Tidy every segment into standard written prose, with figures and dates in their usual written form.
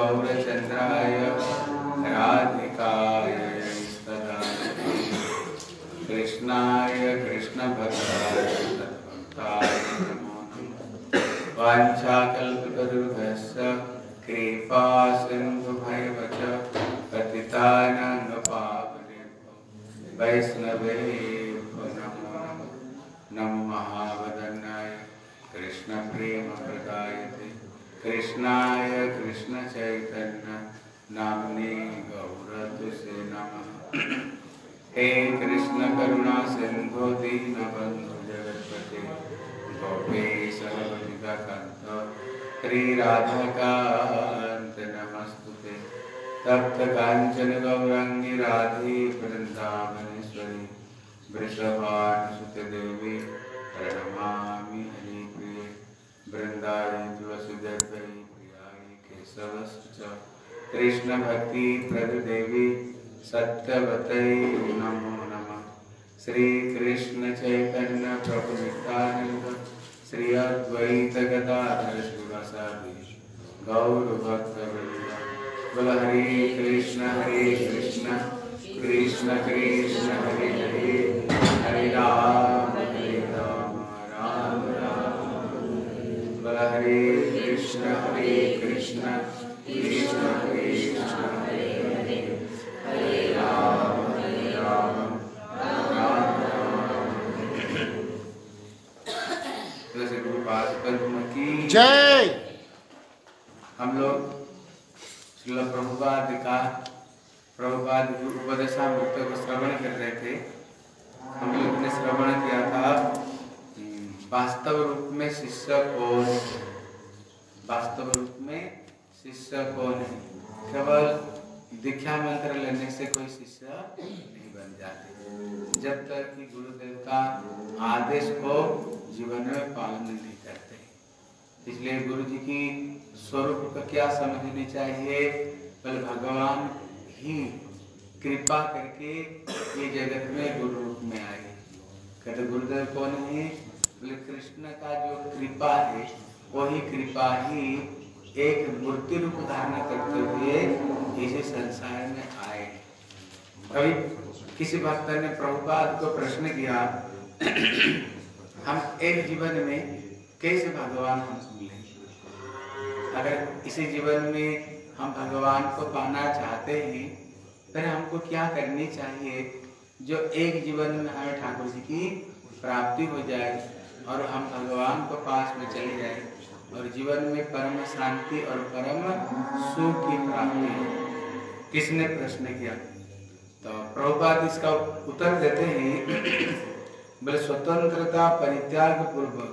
गौरचंद्राय राधिकाय तदालये कृष्णाय कृष्णभक्ताय तद्भक्ताय नमो नमः। वाञ्छाकल्पतरुभ्यश्च कृपा सिन्धुभैर्वच पतितानां पावनेभ्यो वैष्णवेभ्यो नमो नमः। नमो महावदनाय कृष्णप्रेमप्रदायते कृष्णाय कृष्णचैतन्य नाम्ने गौरतुसे नमः। हे कृष्ण करुणा सिंधु दीनबंधु जगत्पते गोपेश गोपिकाकांत श्री राधाकांत नमस्तुते। तप्त कांचन गौरांगी राधे वृंदावनेश्वरी वृषभानुसुते देवी प्रणमामि हरिप्रिये। वृंदावने तुलसीदेवी प्रियाय केशवस्य कृष्ण भक्ति प्रद देवी सत्यवतै नमो नमः। श्री कृष्ण चैतन्य प्रभु नित्यानंद श्री अद्वैत गदाधर शिवासादि गौर भक्तवृंद। बोल हरे कृष्ण कृष्ण कृष्ण हरे हरे हरे राम राम राम। बोल हरे कृष्ण कृष्ण हरे हरे हरे राम राम राम। तुलसी गुरुपाद पद्म की जय। हम लोग श्रील प्रभुपाद का प्रभुपाद उपदेशामृत को श्रवण कर रहे थे। हम लोग ने श्रवण किया था वास्तव रूप में शिष्य कौन, वास्तव रूप में शिष्य कौन है। केवल दीक्षा मंत्र लेने से कोई शिष्य नहीं बन जाते जब तक कि गुरुदेव का आदेश को जीवन में पालन नहीं करते। इसलिए गुरु जी की स्वरूप को क्या समझनी चाहिए, बल भगवान ही कृपा करके ये जगत में गुरु रूप में आए। कहते गुरुदेव कौन है, बोले कृष्ण का जो कृपा है वही कृपा ही एक मूर्ति रूप धारण करते हुए इस संसार में आए। कभी किसी भक्त ने प्रभुपाद को प्रश्न किया हम एक जीवन में कैसे भगवान हमको मिलेंगे। अगर इसी जीवन में हम भगवान को पाना चाहते हैं फिर हमको क्या करनी चाहिए जो एक जीवन में हमें ठाकुर जी की प्राप्ति हो जाए और हम भगवान को पास में चले जाए और जीवन में परम शांति और परम सुख की प्राप्ति हो। किसने प्रश्न किया तो प्रभुपाद इसका उत्तर देते हैं बोले स्वतंत्रता परित्याग पूर्वक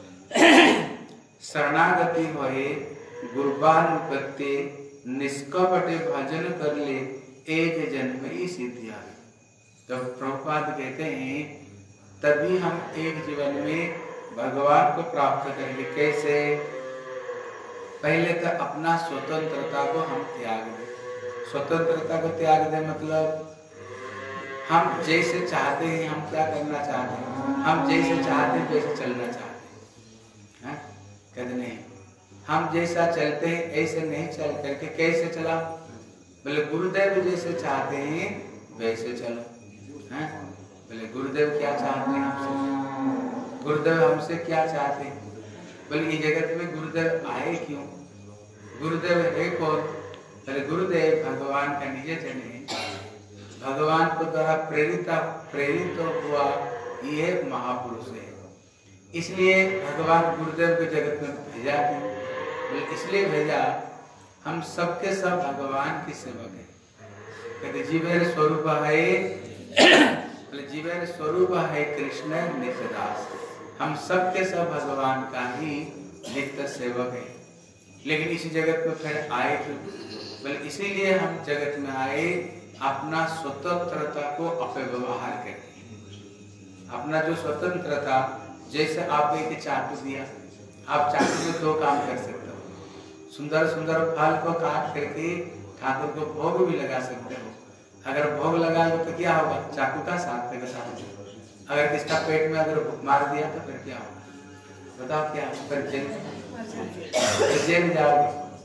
शरणागति होए गुरुबानुपत्ति निष्कपटे भजन कर ले एक जन्म ही सिद्धि आए। तो प्रभुपाद कहते हैं तभी हम एक जीवन में भगवान को प्राप्त करेंगे। कैसे, पहले तो अपना स्वतंत्रता को हम त्याग दें। स्वतंत्रता को त्याग दें मतलब हम जैसे चाहते हैं, हम क्या करना चाहते हैं, हम जैसे चाहते हैं वैसे चलना चाहते हैं। कहते नहीं, हम जैसा चलते हैं ऐसे नहीं चल करके कैसे चला, बोले गुरुदेव जैसे चाहते हैं वैसे चलो। बोले गुरुदेव क्या चाहते हैं हमसे, गुरुदेव हमसे क्या चाहते हैं। बोले ये जगत में गुरुदेव आए क्यों, गुरुदेव है कौन। बोले गुरुदेव भगवान का निज जन है, भगवान को द्वारा प्रेरित हुआ ये महापुरुष है। इसलिए भगवान गुरुदेव को जगत में भेजा क्यों, इसलिए भेजा हम सबके सब भगवान की सेवक है। कहते जीवेर स्वरूप है, जीवेर स्वरूप है कृष्ण नित्यदास। हम सबके सब भगवान का ही नित्य सेवक है। लेकिन इस जगत में फिर आए क्यों, बोले इसीलिए हम जगत में आए अपना स्वतंत्रता को अपव्यवहार करके। अपना जो स्वतंत्रता, जैसे आप एक चाकू दिया, आप चाकू में दो काम कर सकते हो। सुंदर सुंदर फल को काट करके ठाकुर को भोग भी लगा सकते हो। अगर भोग लगाओगे तो क्या होगा, चाकू का साथ का साथ। अगर किसका पेट में अगर मार दिया तो फिर क्या होगा, बताओ क्या, फिर जेल जाओगे।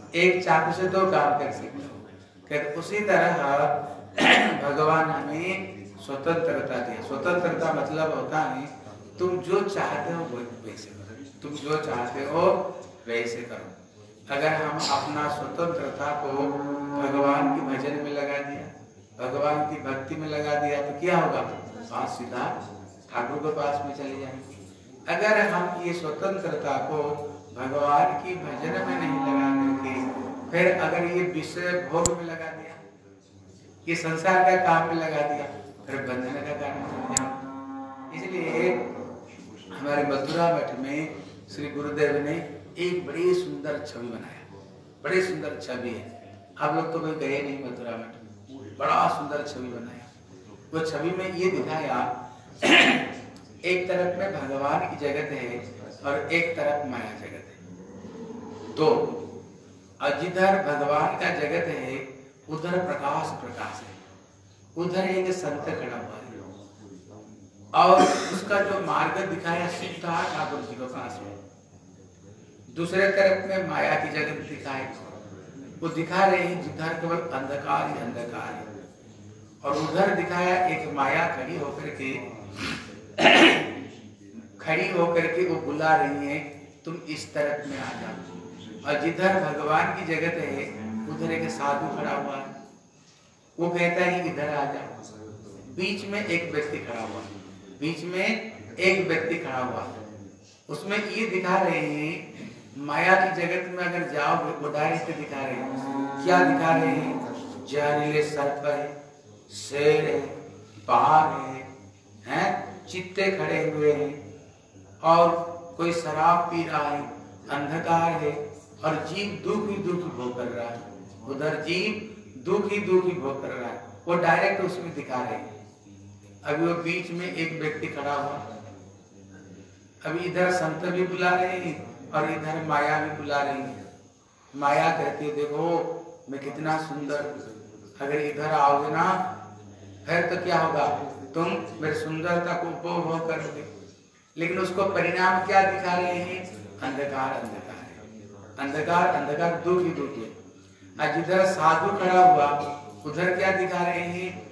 एक चाकू से 2 काम कर सकते हो। कहते उसी तरह भगवान हमें स्वतंत्रता दी। स्वतंत्रता मतलब होता है तुम जो चाहते हो वैसे करो, तुम जो चाहते हो वैसे करो। अगर हम अपना स्वतंत्रता को भगवान के भजन में लगा दिया, भगवान की भक्ति में लगा दिया, तो क्या होगा? बात सीधा ठाकुर के पास में चले जाएंगे। अगर हम ये स्वतंत्रता को भगवान की भजन में नहीं लगा करके फिर अगर ये विषय भोग में लगा दिया, ये संसार का काम में लगा दिया, फिर बंधन का कारण बन जाए। इसलिए हमारे मथुरा मठ में श्री गुरुदेव ने एक बड़ी सुंदर छवि बनाया। बड़ी सुंदर छवि है, आप लोग तो कोई गए नहीं मथुरा मठ में, बड़ा सुंदर छवि बनाया। वो छवि में ये दिखाया एक तरफ में भगवान की जगत है और एक तरफ माया जगत है। तो जिधर भगवान का जगत है उधर प्रकाश प्रकाश है, उधर एक संत खड़ा हुआ है और उसका जो मार्ग दिखाया सीधा ठाकुर जी के पास में। दूसरे तरफ में माया की जगत दिखाए, वो दिखा रहे हैं जिधर केवल अंधकार ही अंधकार है, और उधर दिखाया एक माया खड़ी होकर के वो बुला रही है तुम इस तरफ में आ जाओ। और जिधर भगवान की जगत है उधर एक साधु खड़ा हुआ है, वो कहता है इधर आ जाओ। बीच में एक व्यक्ति खड़ा हुआ, बीच में एक व्यक्ति खड़ा हुआ, उसमें ये दिखा रहे हैं माया की जगत में अगर जाओगे वो डायरेक्ट दिखा रहे हैं। क्या दिखा रहे हैं? जहरीले सर्प है, शेर है, बाघ है, चित्ते खड़े हुए हैं और कोई शराब पी रहा है, अंधकार है और जीव दुखी दुखी भोग कर रहा है। उधर जीव दुखी दुखी भोग कर रहा है, वो डायरेक्ट उसमें दिखा रहे हैं। अभी वो बीच में एक व्यक्ति खड़ा हुआ, अभी इधर संत भी बुला रहे हैं और इधर माया भी बुला रही है। माया कहती है देखो मैं कितना सुंदर, अगर इधर आओगे ना फिर तो क्या होगा, तुम मेरी सुंदरता को उपभोग करोगे। लेकिन उसको परिणाम क्या दिखा रहे हैं? अंधकार अंधकार, अंधकार अंधकार, दुख ही दुख है। और जिधर साधु खड़ा हुआ उधर क्या दिखा रहे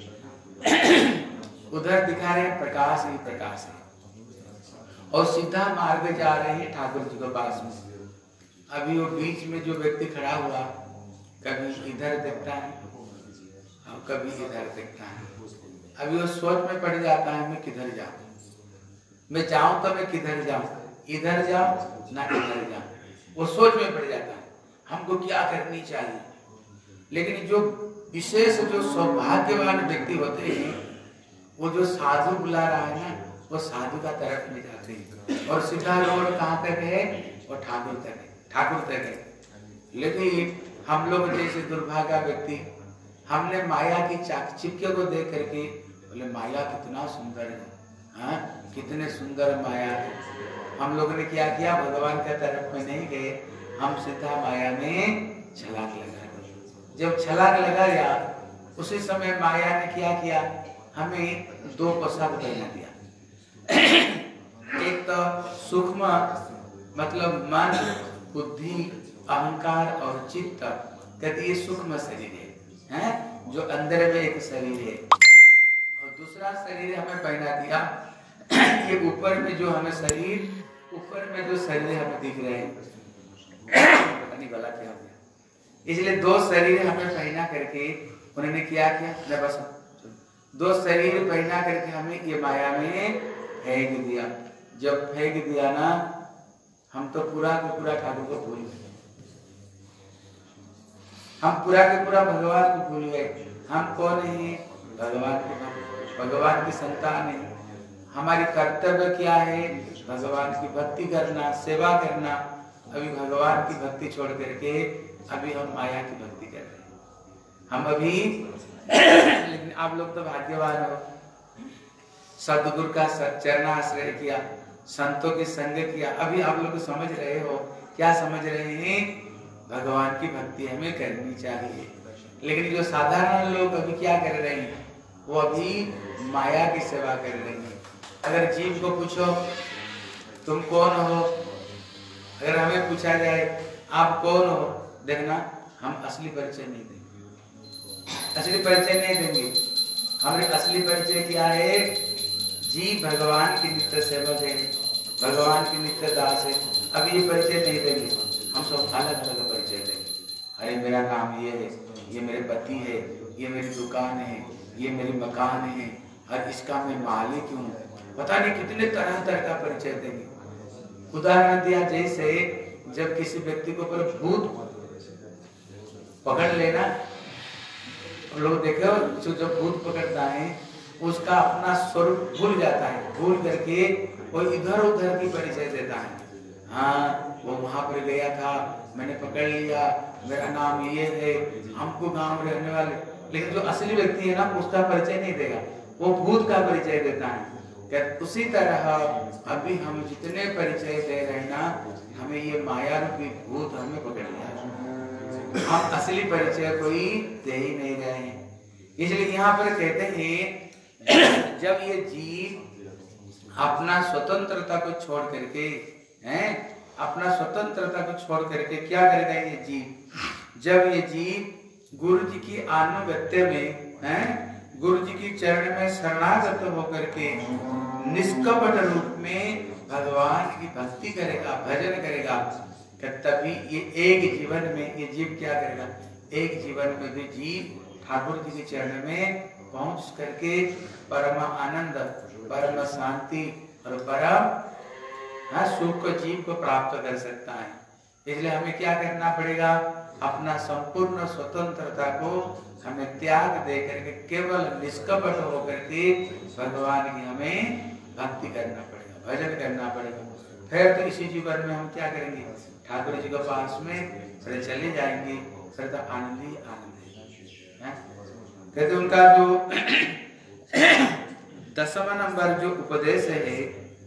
हैं? उधर दिखा रहे हैं प्रकाश ही प्रकाश है, और सीधा मार्ग जा रहे हैं ठाकुर जी के पास में। अभी वो बीच में जो व्यक्ति खड़ा हुआ कभी इधर देखता है और कभी इधर देखता है। अभी वो सोच में पड़ जाता है मैं किधर जाऊं, मैं जाऊं तो मैं किधर जाऊं, इधर जाऊं ना इधर जाऊं। वो सोच में पड़ जाता है हमको क्या करनी चाहिए। लेकिन जो विशेष जो सौभाग्यवान व्यक्ति होते हैं, वो जो साधु बुला रहा है ना, वो साधु का तरफ में जाते हैं और सीधा रोड कहाँ तक है? वो ठाकुर तक है, ठाकुर तक है। लेकिन हम लोग जैसे दुर्भागा व्यक्ति, हमने माया की चाकचिक्य को देख करके बोले माया कितना सुंदर है, हाँ कितने सुंदर माया है। हम लोगों ने क्या किया? भगवान के तरफ में नहीं गए, हम सीधा माया में छलांग लगा दिया। जब छलांग लगाया उसी समय माया ने क्या किया? हमें 2 पोशाक पहना दिया। एक तो सूक्ष्म मतलब मन, बुद्धि, अहंकार और चित्त, कहते ये सूक्ष्म शरीर है, जो अंदर में एक शरीर है, और दूसरा शरीर हमें पहना दिया ये ऊपर में जो हमें शरीर, ऊपर में जो शरीर हमें दिख रहे हैं, पता नहीं गला क्या हो गया। इसलिए 2 शरीर हमें पहना करके उन्होंने क्या किया? न बस 2 शरीर पहना करके हमें ये माया में फेंक दिया। जब फेंक दिया ना, हम तो पूरा के पूरा ठाकुर को भूल गए, हम पूरा के पूरा भगवान को भूल गए। हम कौन है? भगवान के भक्त, भगवान की संतान है। हमारी कर्तव्य क्या है? भगवान की भक्ति करना, सेवा करना। अभी भगवान की भक्ति छोड़ करके अभी हम माया की भक्ति कर रहे हैं हम अभी। लेकिन आप लोग तो भाग्यवान हो, सदगुरु का चरणाश्रय किया, संतों की संग किया। अभी आप लोग समझ रहे हो, क्या समझ रहे हैं? भगवान की भक्ति हमें करनी चाहिए। लेकिन जो साधारण लोग अभी क्या कर रहे हैं? वो अभी माया की सेवा कर रहे हैं। अगर जीव को पूछो तुम कौन हो, अगर हमें पूछा जाए आप कौन हो, देखना हम असली परिचय नहीं देंगे, असली परिचय नहीं देंगे। हमारे असली परिचय क्या है? जी भगवान की नित्य सेवक है, भगवान की नित्य दास है। अब ये परिचय नहीं देंगे, हम सब अलग अलग परिचय देंगे। अरे मेरा नाम ये है, ये मेरे पति है, ये मेरी दुकान है, ये मेरी मकान है, और इसका मैं मालिक हूँ। पता नहीं कितने तरह तरह का परिचय देंगे। उदाहरण दिया जैसे जब किसी व्यक्ति को ऊपर भूत पकड़ लेना, लोग देखो जो भूत पकड़ता है उसका अपना स्वरूप भूल जाता है, भूल करके वो इधर उधर की परिचय देता है। हाँ वो वहां पर गया था, मैंने पकड़ लिया, मेरा नाम ये है, हमको गांव में रहने वाले। लेकिन जो असली व्यक्ति है ना उसका परिचय नहीं देगा, वो भूत का परिचय देता है। क्या उसी तरह अभी हम जितने परिचय दे रहे हैं ना, हमें ये माया रूपी भूत हमें पकड़ लिया, हम असली परिचय कोई दे ही नहीं रहे हैं। इसलिए यहाँ पर कहते हैं जब ये जीव अपना स्वतंत्रता को छोड़ करके अपना स्वतंत्रता को छोड़ करके क्या करेगा ये जीव? जब ये जीव गुरु जी की अनुगत्य में गुरु जी की चरण में शरणागत होकर के निष्कपट रूप में भगवान की भक्ति करेगा, भजन करेगा, तभी ये एक जीवन में ये जीव क्या करेगा? एक जीवन में भी जीव ठाकुर जी के चरण में पहुंच करके परम आनंद, परम शांति और परम सुख को जीव को प्राप्त कर सकता है। इसलिए हमें क्या करना पड़ेगा? अपना संपूर्ण स्वतंत्रता को हमें त्याग दे करके केवल निष्कपट होकर के भगवान की हमें भक्ति करना पड़ेगा, भजन करना पड़ेगा। फिर तो इसी जीवन में हम क्या करेंगे? ठाकुर जी के पास में फिर चले जाएंगे, फिर तो आनंद ही आनंद है। कहते उनका जो 10वां नंबर जो उपदेश है,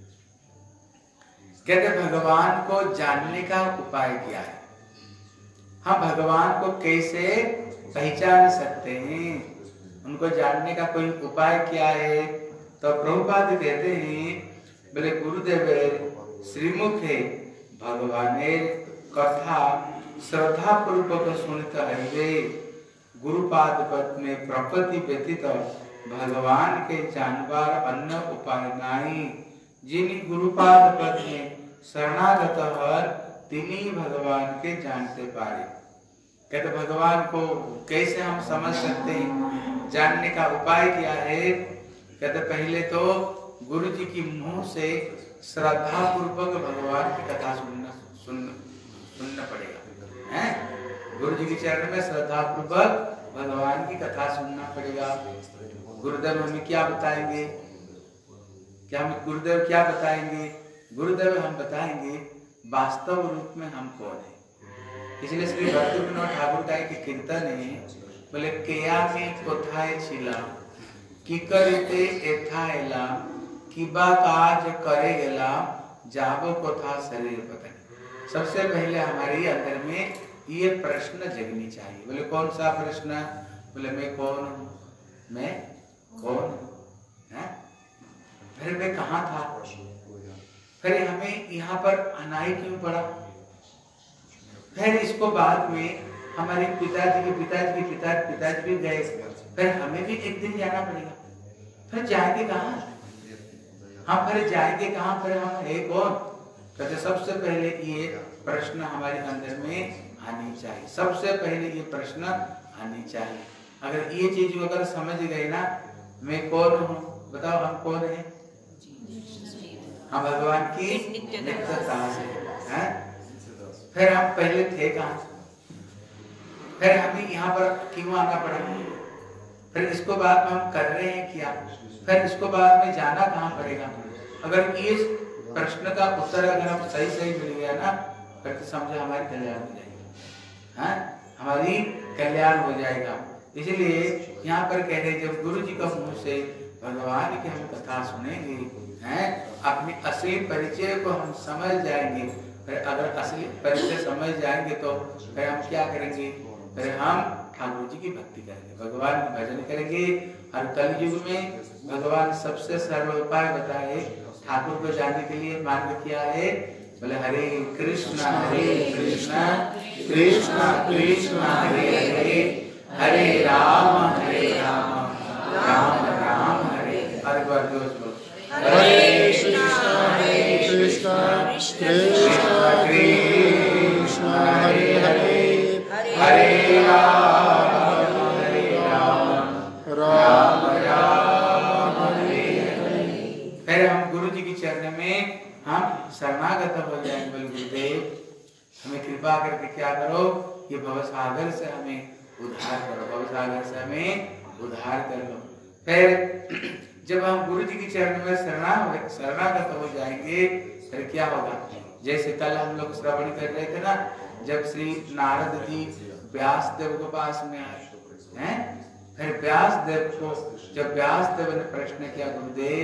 कहते भगवान को जानने का उपाय क्या है? हम भगवान को कैसे पहचान सकते हैं? उनको जानने का कोई उपाय क्या है? तो प्रभुपाद कहते हैं बोले गुरुदेव श्रीमुखे भगवानेर कथा श्रद्धा पूर्वक सुनता है, गुरुपाद पद में प्रपति व्यतीत भगवान के जानबार अन्य उपाय नहीं। जिनी गुरुपाद पद में शरणागत हर तिनी भगवान के जानते पारे। कहते भगवान को कैसे हम समझ सकते हैं? जानने का उपाय क्या है? कहते पहले तो गुरु जी की मुंह से श्रद्धा पूर्वक भगवान की कथा सुनना पड़ेगा, हैं? गुरु जी के चरण में श्रद्धा पूर्वक भगवान की कथा सुनना पड़ेगा। गुरुदेव हमें क्या बताएंगे? क्या हम गुरुदेव क्या बताएंगे? गुरुदेव हम बताएंगे वास्तव रूप में हम कौन है। इसलिए श्री भक्ति विनोद ठाकुर का एक कीर्तन है, बोले केया में कोथाए छिला की करते एथाएला किबा काज करेगला जाबो कोथा शरीर पता। सबसे पहले हमारे अंदर में ये प्रश्न जगनी चाहिए। बोले कौन सा प्रश्न? बोले मैं कौन हूँ, मैं कौन है? फिर मैं कहाँ था? फिर हमें यहाँ पर आना ही क्यों पड़ा? फिर इसको बाद में हमारे पिताजी भी गए, फिर हमें भी एक दिन जाना पड़ेगा। फिर जाएंगे कहाँ? हम फिर जाएंगे कहाँ? फिर हम है कौन? कहते सबसे पहले ये प्रश्न हमारे अंदर में आनी चाहिए। सबसे पहले ये प्रश्न आनी चाहिए। अगर ये चीज अगर समझ गए ना, मैं कौन हूँ, बताओ हम कौन है? हम भगवान की नित्यता से हैं। फिर हम पहले थे कहाँ? फिर हमें यहाँ पर क्यों आना पड़ा? फिर इसको बाद में हम कर रहे हैं क्या? फिर इसको बाद में जाना कहाँ पड़ेगा? अगर ये प्रश्न का उत्तर अगर हम सही मिल गया ना, फिर तो समझो हमारी कल्याण हो जाएगा, हैं? हमारी कल्याण हो जाएगा। इसलिए यहाँ पर कह रहे जब गुरु जी का मुंह से भगवान की हम कथा सुनेंगे, हैं, अपनी असली परिचय को हम समझ जाएंगे। फिर अगर असली परिचय समझ जाएंगे तो फिर हम क्या करेंगे? फिर हम ठाकुर जी की भक्ति करेंगे, भगवान का भजन करेंगे। और कलयुग में भगवान सबसे सरल उपाय बताए ठाकुर को जानने के लिए। मार्ग क्या है? बोले हरे कृष्णा कृष्ण कृष्ण हरे हरे, हरे राम राम राम हरे। और एक बार जोश बोलो, हरे कृष्णा कृष्ण कृष्ण हरे हरे, हरे राम राम राम हरे हरे। फिर हम गुरु जी के चरण में हम शरणागत हो जाएंगे। बोले गुरुदेव हमें कृपा करके क्या करो, ये भवसागर से हमें उद्धार करो, भवसागर से हमें उद्धार कर लो। फिर जब हम गुरु जी के चरण में शरणागत हो जाएंगे फिर क्या होगा, जैसे कल हम लोग श्रवण कर रहे थे ना, जब श्री नारद जी व्यास देव के पास में आए हैं, फिर व्यास देव को जब व्यास देव ने प्रश्न किया, गुरुदेव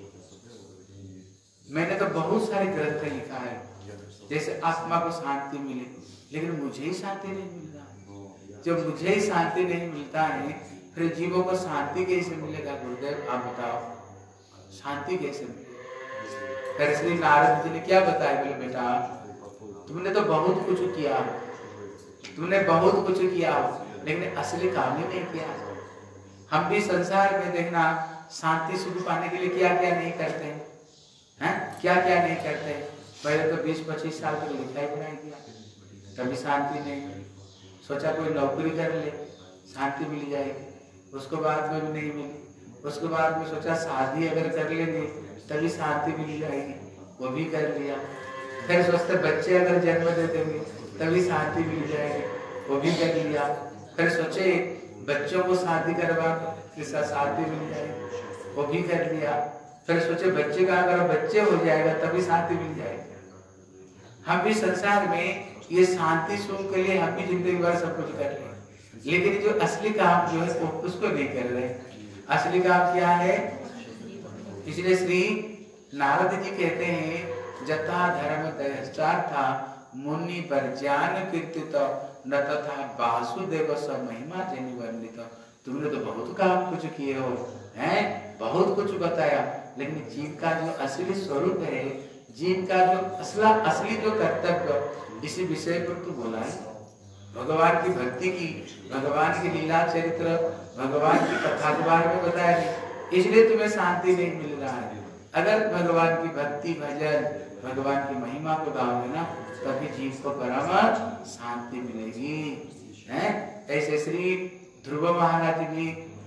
मैंने तो बहुत सारे ग्रंथ लिखा है जैसे आत्मा को शांति मिले, लेकिन मुझे ही शांति नहीं मिल रहा। जब मुझे ही शांति नहीं मिलता है फिर जीवों को शांति कैसे मिलेगा? गुरुदेव आप बताओ शांति कैसे मिलेगी? फिर श्री नारद जी ने क्या बताया, बोले बेटा तुमने तो बहुत कुछ किया, तुमने बहुत कुछ किया, लेकिन असली काम ही नहीं किया। हम भी संसार में देखना शांति सुख पाने के लिए क्या क्या नहीं करते हैं, क्या क्या नहीं करते। पहले तो 20-25 साल तक लिखाई पढ़ाई किया, कभी शांति नहीं मिली। सोचा कोई नौकरी कर ले शांति मिल जाएगी, उसके बाद में भी नहीं मिली। उसके बाद में सोचा शादी अगर कर लेंगे तभी शांति मिल जाएगी, वो भी कर लिया। फिर सोचते बच्चे अगर जन्म दे देंगे तभी शांति मिल जाएगी, वो भी कर लिया। फिर सोचे बच्चों को शादी करवा जिससे शांति मिल जाएगी, वो भी कर लिया। फिर सोचे बच्चे का अगर बच्चे हो जाएगा तभी शांति मिल जाएगी। हम भी संसार में ये शांति सुख के लिए हम भी जिंदगी भर सब कुछ कर रहे हैं, लेकिन जो असली काम जो है उसको नहीं कर रहे। असली काम क्या है? इसलिए श्री नारद जी कहते हैं जथा धर्म दयश्चार्था मुनि वर्ज्यान कीर्तित न तथा वासुदेव स महिमा जनि वर्णित। तुमने तो बहुत काम कुछ किए हो, हैं बहुत कुछ बताया, लेकिन जीव का जो असली स्वरूप है, जीव का जो असली जो कर्तव्य, इसी विषय पर तो बोला है। भगवान की भक्ति की, भगवान की लीला चरित्र, भगवान की कथा के बारे में बताया नहीं, इसलिए तुम्हें शांति नहीं मिल रहा है। अगर भगवान की भक्ति भजन, भगवान की महिमा को गाओगे ना, तभी जीव को परम शांति मिलेगी। हैं ऐसे श्री ध्रुव महाराज भी,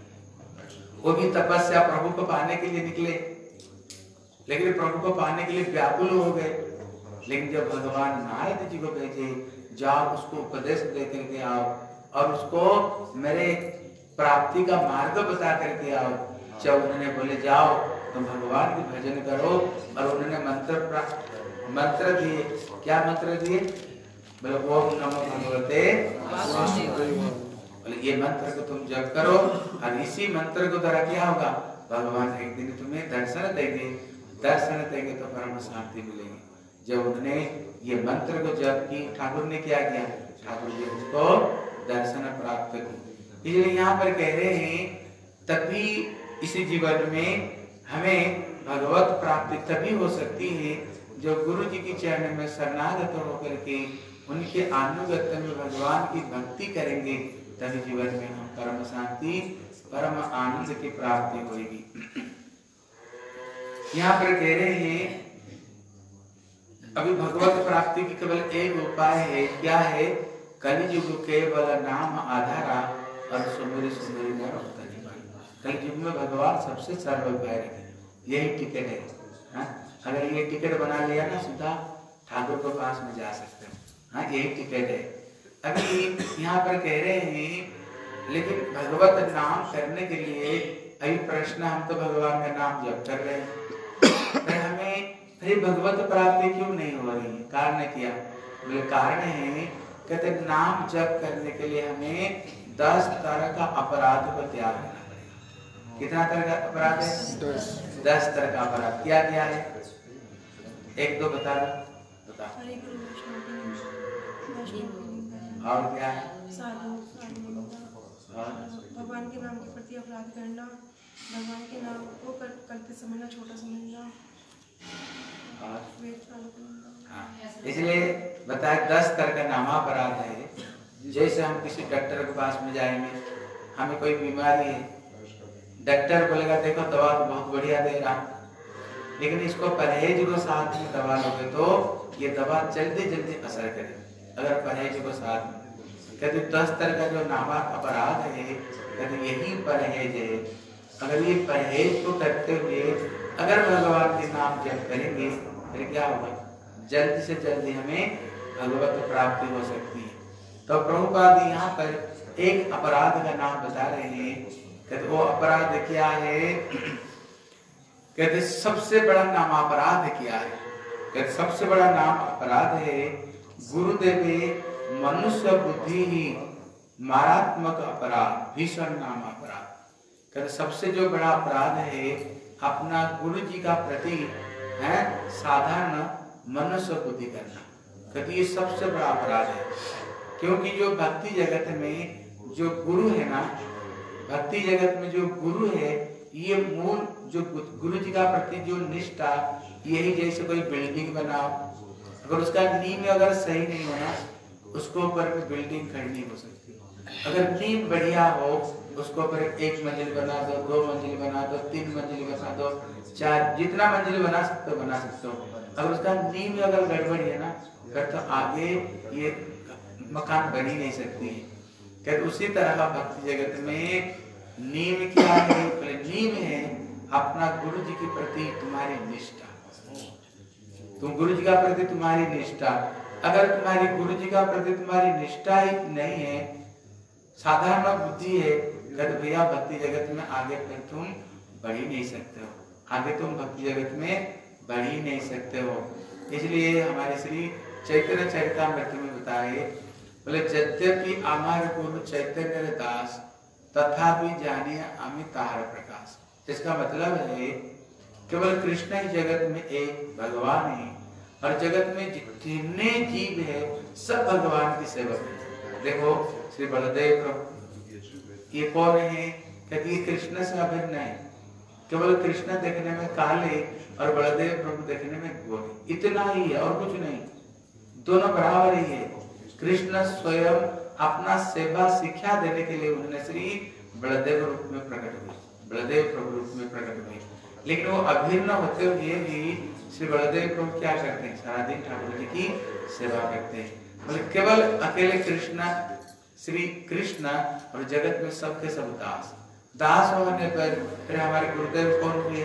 वो भी तपस्या प्रभु को पाने के लिए निकले, लेकिन प्रभु को पाने के लिए व्याकुल हो गए। लेकिन जब भगवान नारद जी को भेजे, जाओ उसको उपदेश दे करके आओ और उसको मेरे प्राप्ति का मार्ग बता करके आओ। जब उन्होंने बोले जाओ तुम भगवान के भजन करो, और उन्होंने मंत्र दिए। क्या मंत्र दिए? बोले ओम नमो भगवते वासुदेवाय। बोले ये मंत्र को तुम जप करो, और इसी मंत्र को द्वारा क्या होगा, भगवान एक दिन तुम्हें दर्शन देंगे तो परम शांति मिलेगी। जब उन्होंने ये मंत्र को जप की, ठाकुर ने क्या किया? ठाकुर जी उसको दर्शन प्राप्त की। इसलिए यहाँ पर कह रहे हैं तभी इसी जीवन में हमें भगवत प्राप्ति तभी हो सकती है जो गुरु जी की चरण में शरणागत होकर के उनके अनुगत्य में भगवान की भक्ति करेंगे, तभी जीवन में हम परम शांति परम आनंद की प्राप्ति होगी। यहाँ पर कह रहे हैं अभी भगवत प्राप्ति की केवल एक उपाय है। क्या है? कलियुग केवल नाम आधारा और सुमेरी सुमेरी कलियुग में भगवान सबसे सरल उपाय रखे, यही टिकट है। अगर ये टिकट बना लिया ना, सीधा ठाकुर के पास में जा सकते हो। यही टिकट है। अभी यहाँ पर कह रहे हैं लेकिन भगवत नाम करने के लिए अभी प्रश्न, हम तो भगवान का नाम जप कर रहे हैं, फिर हमें फिर भगवत प्राप्ति क्यों नहीं हो रही है? कारण क्या? बोले कारण है, कहते नाम जप करने के लिए हमें 10 तरह का अपराध को त्याग करना पड़ेगा। कितना तरह का अपराध है? 10 तरह का अपराध। क्या क्या है? एक दो बता दो, बता। और क्या है? भगवान के नाम के प्रति अपराध करना, भगवान के नाम को कल्पित समझना, छोटा समझना, इसलिए बताए 10 तरह का नामापराध है। जैसे हम किसी डॉक्टर के पास में जाएंगे, हमें कोई बीमारी है, डॉक्टर बोलेगा देखो दवा तो बहुत बढ़िया दे रहा, लेकिन इसको परहेज को साथ में दवा लोगे तो ये दवा जल्दी जल्दी असर करेगी। अगर परहेज को साथ में कहते 10 तरह का जो नामा अपराध है, कहते यही परहेज है। अगर ये परहेज को करते हुए अगर भगवान के नाम जप करेंगे फिर क्या होगा, जल्दी से जल्दी हमें भगवत प्राप्ति हो सकती है। तो प्रभुपाद यहाँ पर एक अपराध का नाम बता रहे हैं। कहते वो अपराध क्या है, कहते सबसे बड़ा नाम अपराध क्या है। कहते सबसे बड़ा नाम अपराध है गुरुदेवे मनुष्य बुद्धि ही मारात्मक अपराध, भीषण नाम अपराध। कहते सबसे जो बड़ा अपराध है अपना गुरु जी का प्रति है साधारण मनुष्य बुद्धि करना। कहते ये सबसे बड़ा अपराध है, क्योंकि जो भक्ति जगत में जो गुरु है ना, भक्ति जगत में जो गुरु है, ये मूल जो गुरु जी का प्रति जो निष्ठा, यही जैसे कोई बिल्डिंग बनाओ, अगर उसका नींव अगर सही नहीं होना उसको ऊपर बिल्डिंग खड़ी नहीं हो सकती। अगर नींव बढ़िया हो उसको ऊपर 1 मंजिल बना दो, 2 मंजिल बना दो, 3 मंजिल बना दो, 4, जितना मंजिल बना सकते हो बना सकते हो। अगर उसका नींव अगर गड़बड़ी है ना फिर तो आगे ये मकान बन ही नहीं सकती है। कहते उसी तरह भक्ति जगत में नींव क्या है, नींव है अपना गुरु जी के प्रति तुम्हारी निष्ठा। तुम गुरु जी का प्रति तुम्हारी निष्ठा, अगर तुम्हारी गुरु जी का प्रति तुम्हारी निष्ठा ही नहीं है, साधारण बुद्धि है, कहते भैया भक्ति जगत में आगे फिर तुम बढ़ ही नहीं सकते हो, आगे तुम भक्ति जगत में बढ़ ही नहीं सकते हो। इसलिए हमारे श्री चैतन्य चरितामृत में बताए, बोले यद्यपि हमारे गुरु चैतन्य दास तथापि जानिए अमित तार प्रकाश। इसका मतलब है केवल कृष्ण ही जगत में एक भगवान है और जगत में जितने जीव है सब भगवान की सेवक है। देखो श्री बलदेव प्रभु ये कौन है, कहते ये कृष्ण से अभिन्न है। केवल कृष्ण देखने में काले और बलदेव प्रभु देखने में गोरे, इतना ही है और कुछ नहीं, दोनों बराबर ही है। कृष्ण स्वयं अपना सेवा शिक्षा देने के लिए उन्होंने श्री बलदेव रूप में प्रकट हुए, बलदेव प्रभु रूप में प्रकट हुए, लेकिन वो अभिन्न होते हुए भी श्री बलदेव प्रभु क्या करते हैं, सारा दिन ठाकुर जी की सेवा करते हैं। मतलब केवल अकेले कृष्ण श्री कृष्ण और जगत में सबके सब दास, दास होने पर फिर हमारे गुरुदेव कौन हुए,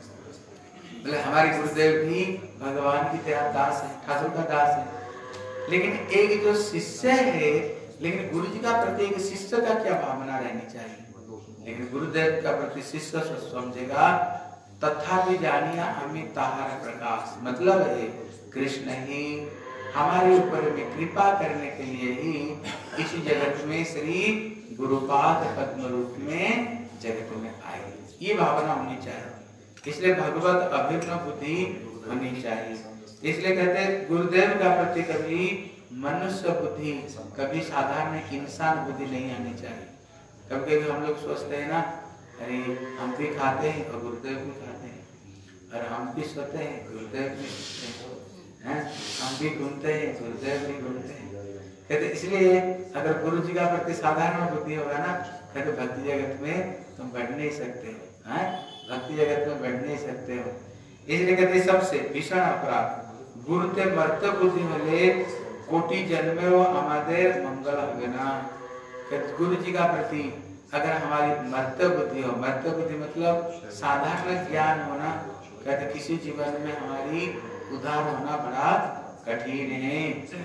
बोले हमारे गुरुदेव भी भगवान की तरह दास है, ठाकुर का दास है। लेकिन एक जो शिष्य है, लेकिन गुरु जी का प्रति एक शिष्य का क्या भावना रहनी चाहिए, लेकिन गुरुदेव का प्रति शिष्य समझेगा तथापि जानिए अमित तार प्रकाश। मतलब है कृष्ण ही हमारे ऊपर में कृपा करने के लिए ही इसी जगत में श्री गुरुपाद पद्म रूप में जगत में आए, ये भावना होनी चाहिए। इसलिए भगवत अभिन्न बुद्धि होनी चाहिए। इसलिए कहते हैं गुरुदेव का प्रति कभी मनुष्य बुद्धि, कभी साधारण इंसान बुद्धि नहीं आनी चाहिए। कभी कभी हम लोग सोचते हैं ना, अरे हम भी खाते हैं और गुरुदेव भी खाते हैं, और हम भी सोते हैं गुरुदेव भी सोते हैं, हम भी घूमते हैं गुरुदेव भी घूमते हैं। कहते इसलिए अगर गुरु जी का प्रति साधारण बुद्धि होगा ना, कहते भक्ति जगत में तुम बढ़ नहीं सकते हो, भक्ति जगत में बढ़ नहीं सकते हो। इसलिए कहते सबसे भीषण अपराध गुरुते मर्त बुद्धि होले कोटि जन्मे वो हमारे मंगल होगे ना। गुरु जी का प्रति अगर हमारी मर्त बुद्धि हो, मर्त बुद्धि मतलब साधारण ज्ञान होना, कहते किसी जीवन में हमारी उधार होना बड़ा कठिन है।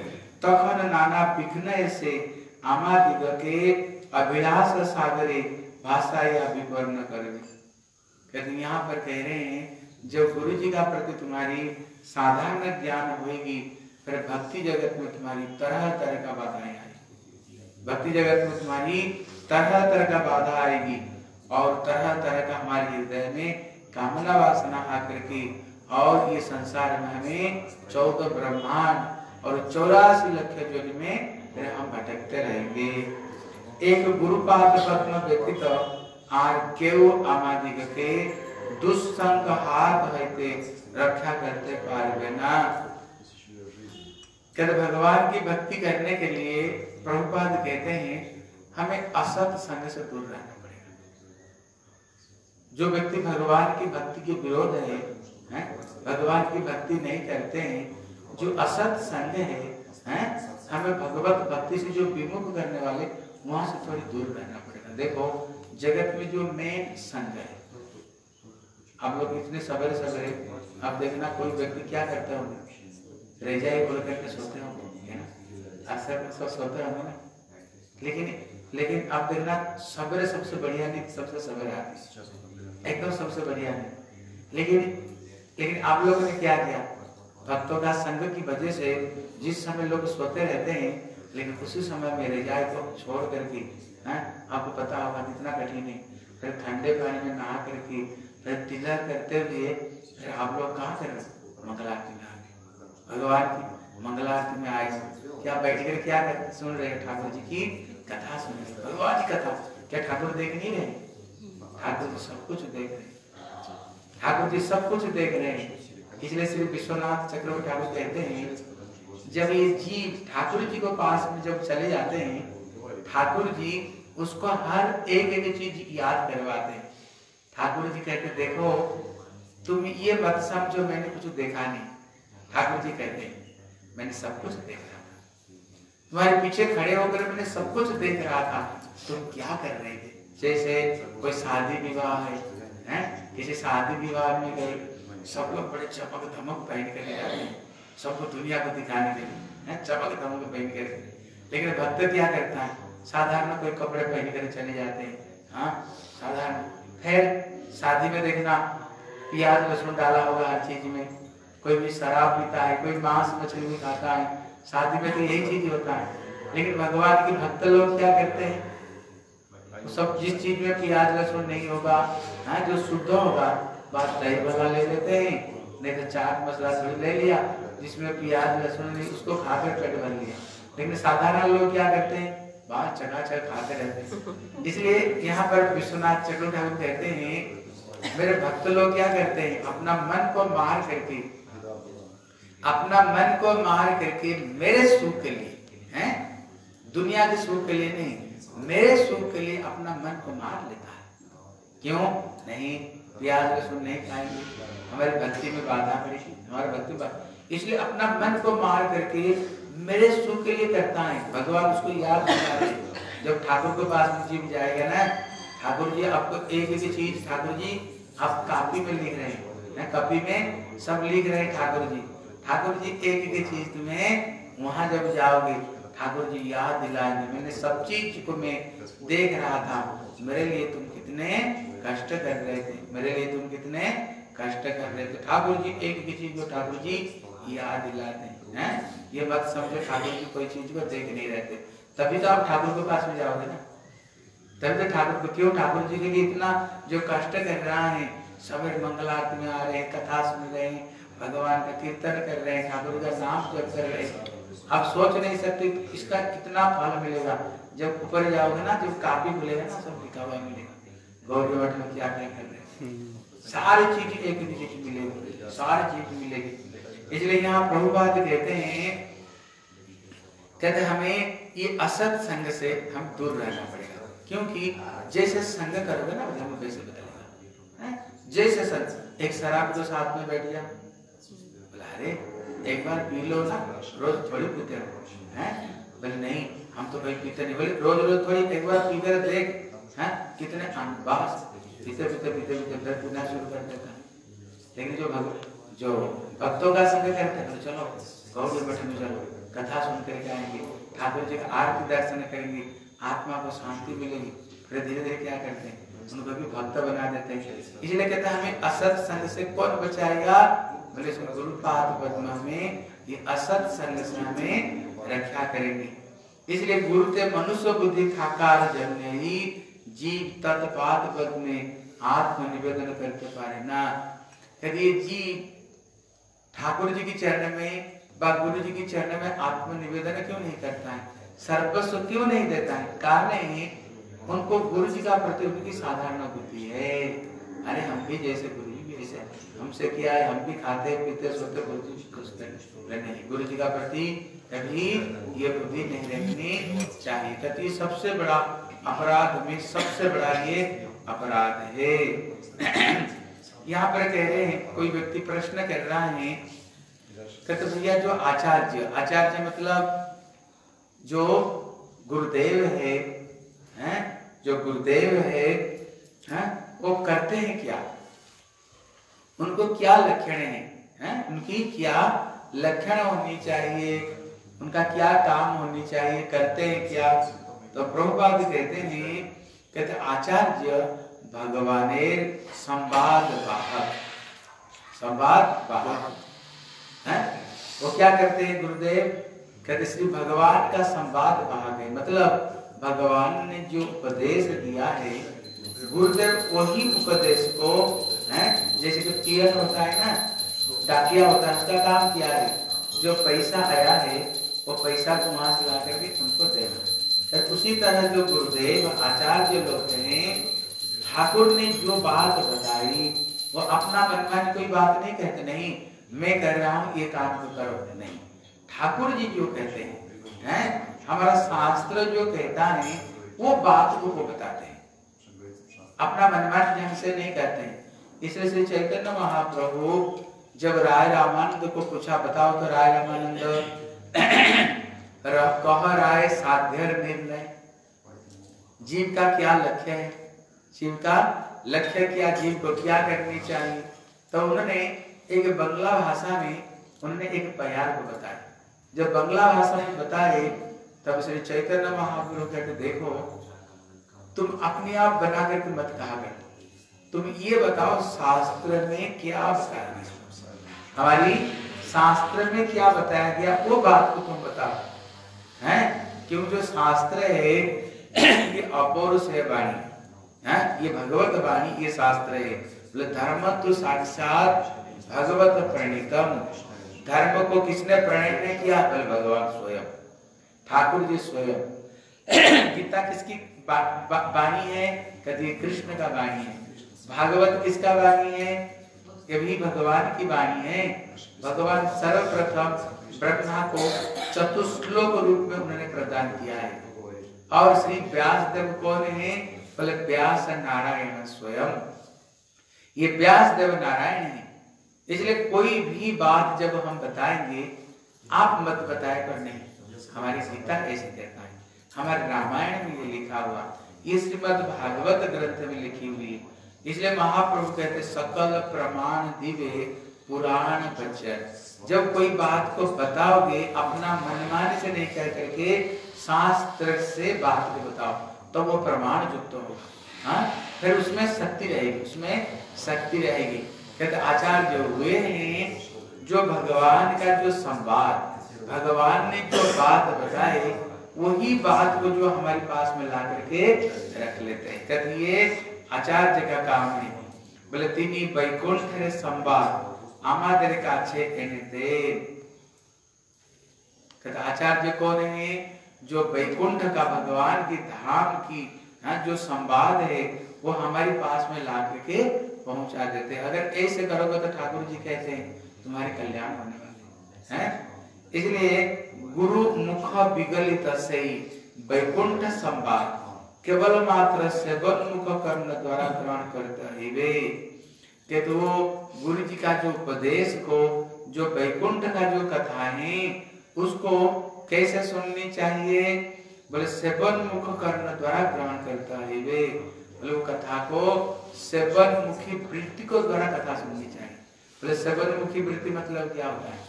तखन नाना विघ्न से आमादिग के अभिलाष सागरे भाषा या विवर्ण करेंगे। कहते यहाँ पर कह रहे हैं जब गुरु जी का प्रति तुम्हारी साधारण ज्ञान होगी, फिर भक्ति जगत में तुम्हारी तरह तरह का बाधाएं आएगी, भक्ति जगत में तुम्हारी तरह तरह का बाधा आएगी और तरह तरह का हमारे हृदय में कामना वासना आकर के, और ये संसार में हमें 14 ब्रह्मांड और 84 लाख योनि में फिर हम भटकते रहेंगे। एक गुरुपाद पद्म व्यतीत आर केव आमादिक के दुस्संग हाथ होते रक्षा करते पारवे ना। कहते भगवान की भक्ति करने के लिए प्रभुपाद कहते हैं हमें असत संग से दूर रहना पड़ेगा। जो व्यक्ति भगवान की भक्ति के विरोध है, भगवान की भक्ति नहीं करते हैं, जो असत संग है, हमें भगवत भक्ति से जो विमुख करने वाले, वहां से थोड़ी दूर रहना पड़ेगा। देखो जगत में जो मेन संग है, आप लोग इतने सवेरे सवेरे अब देखना कोई व्यक्ति क्या करता होगा, रेजाई बोल करके सोते होंगे, है ना, अक्सर सब सोते होंगे ना। लेकिन आप देखना सवेरे सबसे बढ़िया नींद सबसे सवेरे आती है, एकदम सबसे बढ़िया नींद। लेकिन आप लोगों ने क्या किया, भक्तों का संग की वजह से जिस समय लोग सोते रहते हैं, लेकिन उसी समय में रेजाई को छोड़ करके, आपको पता होगा कितना कठिन है, फिर ठंडे पानी में नहा करके फिर तिलक करते हुए फिर आप लोग कहाँ कर रहे, मंगल आरती में आ गए, भगवान की मंगल आरती में आए, क्या बैठ कर क्या सुन रहे हैं, ठाकुर जी की कथा सुन रहे, भगवान की कथा। क्या ठाकुर देख नहीं रहे, ठाकुर जी सब कुछ देख रहे हैं, ठाकुर जी सब कुछ देख रहे हैं। इसलिए श्री विश्वनाथ चक्रवर्ती ठाकुर कहते हैं जब ये जीव ठाकुर जी को पास में जब चले जाते हैं, ठाकुर जी उसको हर एक चीज याद करवाते हैं। ठाकुर जी कहते देखो तुम ये मत समझो मैंने कुछ देखा नहीं, ठाकुर जी कहते हैं मैंने सब कुछ देख रहा था, तुम्हारे पीछे खड़े होकर मैंने सब कुछ देख रहा था, तुम क्या कर रहे थे। जैसे कोई शादी विवाह है, किसी शादी विवाह में गए, सब लोग बड़े चमक धमक पहन कर जाते हैं, सबको दुनिया को दिखाने के लिए, चमक धमक पहन कर। लेकिन भक्त क्या करता है, साधारण कोई कपड़े पहन कर चले जाते हैं, साधारण। फिर शादी में देखना प्याज लहसुन डाला होगा हर चीज में, कोई भी शराब पीता है, कोई मांस मछली भी खाता है, शादी में तो यही चीज होता है। लेकिन भगवान के भक्त लोग क्या करते हैं, सब जिस चीज में प्याज लहसुन नहीं होगा, जो शुद्ध होगा, बात दही भला ले लेते हैं, नहीं तो चाट मसाला थोड़ी ले लिया, जिसमें प्याज लहसुन नहीं, उसको खाकर पेट भर लिया। लेकिन साधारण लोग क्या करते हैं, बाहर चकाचक खाते रहते हैं। इसलिए यहाँ पर विश्वनाथ चक्रवर्ती ठाकुर कहते हैं मेरे भक्त लोग क्या करते हैं, अपना मन को मार करके, अपना मन को मार करके मेरे सुख के लिए, दुनिया के सुख के लिए नहीं, मेरे सुख के लिए अपना मन को मार लेता है। क्यों नहीं, प्याज लहसुन नहीं खाएंगे, हमारी भक्ति में बाधा पड़ेगी, हमारी भक्ति, इसलिए अपना मन को मार करके मेरे सुख के लिए करता है। भगवान उसको याद दिला रहे, जब ठाकुर के पास में जीव जाएगा ना, ठाकुर जी आपको एक एक चीज, ठाकुर जी आप कापी में लिख रहे हैं, कापी में सब लिख रहे हैं ठाकुर जी एक एक चीज तुम्हें वहां जब जाओगे ठाकुर जी याद दिलाएंगे, मैंने सब चीज को मैं देख रहा था, मेरे लिए तुम कितने कष्ट कर रहे थे, मेरे लिए तुम कितने कष्ट कर रहे थे। ठाकुर जी एक एक चीज को ठाकुर जी याद दिलाते हैं। ये मत समझो ठाकुर जी कोई चीज को देख नहीं रहते, तभी तो आप ठाकुर के पास में जाओगे ना, तभी तो ठाकुर को, क्यों ठाकुर जी के लिए इतना जो कष्ट कर रहा है, सवेरे मंगल आरती में आ रहे हैं, कथा सुन रहे हैं, भगवान का कीर्तन कर रहे हैं, ठाकुर का नाम जप कर रहे हैं, आप सोच नहीं सकते इसका कितना फल मिलेगा। जब ऊपर जाओगे ना, जब काफी मिलेगा ना, सब लिखा हुआ मिलेगा गौरी मठ में क्या क्या कर रहे हैं, सारी चीज एक चीज मिलेगी, सारी चीज मिलेगी। इसलिए यहाँ प्रभुपाद कहते हैं, कहते हमें ये असत संग से हम दूर रहना पड़ेगा, क्योंकि जैसे संग करोगे ना धर्म वैसे बदलेगा। जैसे संग, एक शराब तो साथ में बैठ गया, बोला अरे एक बार पी लो ना, रोज थोड़ी पीते हो, बोले नहीं हम तो कहीं पीते नहीं, बोले रोज रोज थोड़ी, एक बार पी कर देख, कितने बस पीते पीते पीते पीते फिर पीना शुरू कर देता है। लेकिन जो भक्तों का संग करते हैं, चलो गौरी मठ में चलो, कथा सुन करके आएंगे, ठाकुर जी का आरती दर्शन करेंगे, आत्मा को शांति मिलेगी, फिर धीरे धीरे क्या करते हैं, उनको भी भक्त बना देते हैं। इसलिए कहते हैं हमें असत संग से कौन बचाएगा, बोले गुरुपाद पद्म में ये असत संग से हमें रक्षा करेंगे। इसलिए गुरु ते मनुष्य बुद्धि खाकार जन्मे ही जीव तत्पाद पद में आत्म निवेदन करते पारे ना। यदि जीव ठाकुर जी की चरण में व गुरु जी की चरण में आत्म निवेदन क्यों नहीं करता है, सर्वस्व क्यों नहीं देता है, कारण है उनको गुरु जी का प्रति उनकी साधारण बुद्धि है। अरे हम भी जैसे गुरु जी भी ऐसे, हमसे क्या है, हम भी खाते पीते सोते, गुरु जी खुश नहीं, गुरु जी का प्रति कभी ये बुद्धि नहीं रखनी चाहिए। कहती सबसे बड़ा अपराध में सबसे बड़ा ये अपराध है। यहाँ पर कह रहे हैं, कोई व्यक्ति प्रश्न कर रहा है, कहते भैया जो आचार्य मतलब जो गुरुदेव है, जो गुरुदेव है, वो करते हैं क्या, उनको क्या लक्षण है, उनकी क्या लक्षण होनी चाहिए, उनका क्या काम होनी चाहिए, करते हैं क्या। तो प्रभुपाद कहते हैं, कहते आचार्य भगवानेर संवाद वाहक है। वो क्या करते हैं गुरुदेव, कहते श्री भगवान का संवाद वाहक है। मतलब भगवान ने जो उपदेश दिया है, गुरुदेव वही उपदेश को है, जैसे कि पियन होता है ना, डाकिया होता है, उसका काम क्या है, जो पैसा आया है वो पैसा को वहां से ला करके उनको देना। तो उसी तरह जो गुरुदेव आचार्य लोग हैं, ठाकुर ने जो बात बताई वो अपना मनमानी कोई बात नहीं कहते, नहीं मैं कर रहा हूँ ये काम तो करो, नहीं, ठाकुर जी जो कहते हैं, हमारा शास्त्र जो कहता है वो बात को वो बताते हैं, अपना मनमानी ढंग से नहीं कहते हैं। इसलिए श्री चैतन्य महाप्रभु जब राय रामानंद को पूछा, बताओ तो राय रामानंद कह राय साध्य निर्णय, जीव का क्या लक्ष्य है, जीव का लक्ष्य क्या, जीव को क्या करनी चाहिए। तो उन्होंने एक बंगला भाषा में उन्होंने एक प्यार को बताया। जब बंगला भाषा में बताए तब श्री चैतन्य महाप्रभु कहते, देखो तुम अपने आप बना करके मत कहा कर, तुम ये बताओ शास्त्र में क्या बताया, हमारी शास्त्र में क्या बताया गया वो बात को तुम बताओ, हैं? क्यों जो शास्त्र है ये अपौरुष है वाणी, हैं? ये भगवत वाणी, ये शास्त्र है। बोले धर्म तो साक्षात भगवत प्रणीतम, धर्म को किसने प्रणीत किया, बोले भगवान स्वयं, ठाकुर जी स्वयं। गीता किसकी वाणी है, कहती कृष्ण का वाणी है। भागवत किसका वाणी है, ये भी भगवान की वाणी है। भगवान सर्वप्रथम ब्रह्मा को चतुश्लोक रूप में उन्होंने प्रदान किया है। और श्री व्यास देव कौन है, बोले व्यास नारायण स्वयं, ये व्यास देव नारायण है। इसलिए कोई भी बात जब हम बताएंगे, आप मत बताए कर नहीं, हमारी गीता ऐसे कहता है, हमारे रामायण में ये लिखा हुआ, ये श्रीमद् भागवत ग्रंथ में लिखी हुई है। इसलिए महाप्रभु कहते सकल प्रमाण दिवे पुराण बचन, जब कोई बात को बताओगे अपना मनमानी से नहीं कह करके शास्त्र से बात को बताओ, तो वो प्रमाण युक्त होगा, हाँ, फिर उसमें शक्ति रहेगी, उसमें शक्ति रहेगी। कहते आचार्य हुए हैं जो भगवान का जो संवाद, भगवान ने जो बात बताई वही बात को जो हमारे पास में ला करके रख लेते हैं। कहते ये आचार्य का काम है। बोले तिनी वैकुंठ रे संवाद आमादेर काछे एनेते, कहते आचार्य कौन है, जो वैकुंठ का भगवान की धाम की जो संवाद है वो हमारे पास में ला करके पहुंचा देते हैं। अगर ऐसे करोगे तो ठाकुर जी कहते हैं तुम्हारे कल्याण होने वाले हैं। इसलिए गुरु मुख विगलित से वैकुंठ संवाद केवल मात्र सेवन मुख कर्ण द्वारा ग्रहण करता है वे, कि तो गुरु जी का जो उपदेश को, जो वैकुंठ का जो कथा है उसको कैसे सुननी चाहिए, बोले सेवन मुख कर्ण द्वारा ग्रहण करता है वे, बोले वो कथा को सेवन मुखी वृत्ति को द्वारा कथा सुननी चाहिए। बोले सेवन मुखी वृत्ति मतलब क्या होता है,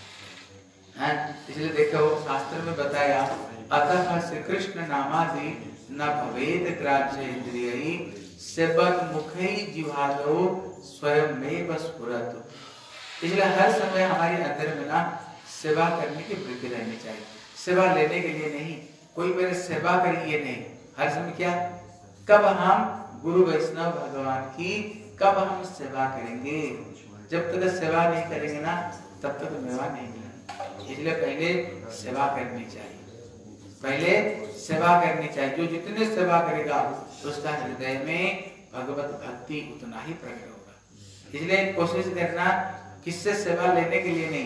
इसलिए देखो शास्त्र में बताया, अतः श्री कृष्ण नामादि न भवेद ग्राह्य इंद्रियहि सेवन मुखै जिह्वादो स्वयं में स्फुरतु। इसलिए हर समय हमारे अंदर में ना सेवा करने की वृत्ति रहनी चाहिए, सेवा लेने के लिए नहीं, कोई मेरे सेवा करिए नहीं, हर समय क्या, कब हम गुरु वैष्णव भगवान की कब हम सेवा करेंगे, जब तक सेवा नहीं करेंगे ना तब तक मेवा नहीं मिलेगा। इसलिए पहले सेवा करनी चाहिए, पहले सेवा करनी चाहिए। जो जितने सेवा करेगा उसका हृदय में भगवत भक्ति उतना ही प्रकट होगा। इसलिए कोशिश करना किससे सेवा लेने के लिए नहीं,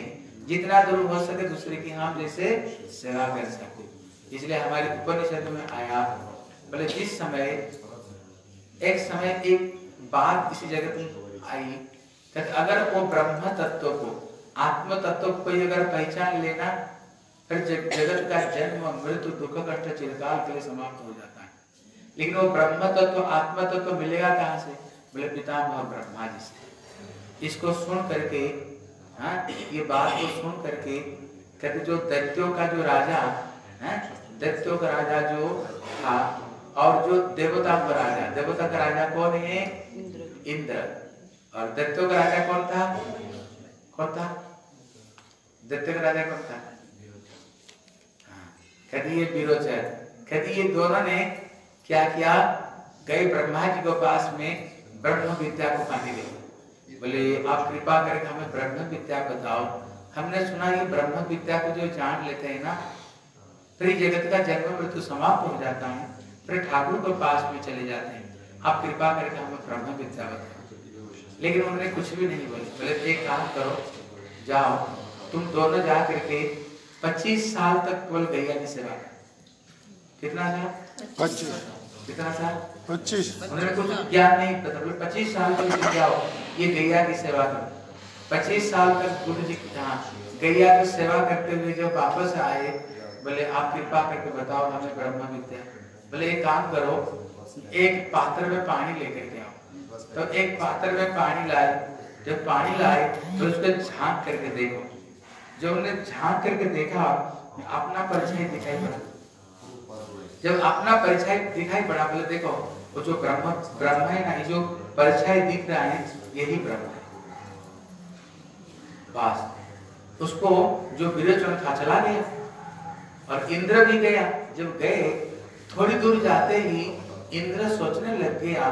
जितना दूर हो सके दूसरे की हम जैसे सेवा कर सके। इसलिए हमारे उपनिषद में आया, बोले जिस समय एक समय एक बात इसी जगत में आई, तो अगर वो ब्रह्म तत्व को, आत्म तत्व को अगर पहचान लेना, फिर जगत का जन्म मृत्यु दुख कष्ट चिरकाल के लिए समाप्त हो जाता है। लेकिन वो ब्रह्म तत्व आत्म तत्व मिलेगा कहाँ से? बोले पितामह ब्रह्मा जी से। इसको सुन करके, हाँ, ये बात को सुन करके कहते जो दैत्यों का जो राजा है, दैत्यों का राजा जो था, और जो देवता का राजा, देवता का राजा कौन है? इंद्र। और दैत्यों का राजा कौन था? कौन था? दैत्यों का राजा कौन था? कहती ये विरोचन, कहती ये दोनों ने क्या किया? गए ब्रह्मा जी के पास में ब्रह्म विद्या को पाने गए। बोले आप कृपा करके हमें ब्रह्म विद्या बताओ। हमने सुना ये ब्रह्म विद्या को जो जान लेते हैं ना, फिर जगत का जन्म मृत्यु समाप्त हो जाता है, फिर ठाकुर के पास में चले जाते हैं। आप कृपा करके हमें ब्रह्म विद्या बताओ। लेकिन उन्होंने कुछ भी नहीं बोले। बोले एक काम करो, जाओ तुम दोनों जा करके 25 साल तक केवल गैया की सेवा करो। कितना साल? 25। कितना साल? 25। उन्होंने कुछ ज्ञान नहीं पता। बोले 25 साल तक जाओ, ये गैया की सेवा करो। 25 साल तक गुरु जी गैया की सेवा करते हुए जब वापस आए, बोले आप कृपा करके बताओ हमें ब्रह्म विद्या। बोले एक काम करो, एक पात्र में पानी लेकर के आओ। तो एक पात्र में पानी लाए। जब पानी लाए तो उसको झांक करके देखो। जब उन्हें झांक करके देखा, अपना परिचय दिखाई पड़ा। जब अपना परिचय दिखाई पड़ा, बोले देखो वो जो ब्रह्म है ना, ये जो परिचय दिख रहा है यही ब्रह्म है। बस उसको जो विरोचन था चला गया, और इंद्र भी गया। जब गए थोड़ी दूर जाते ही इंद्र सोचने लग गया,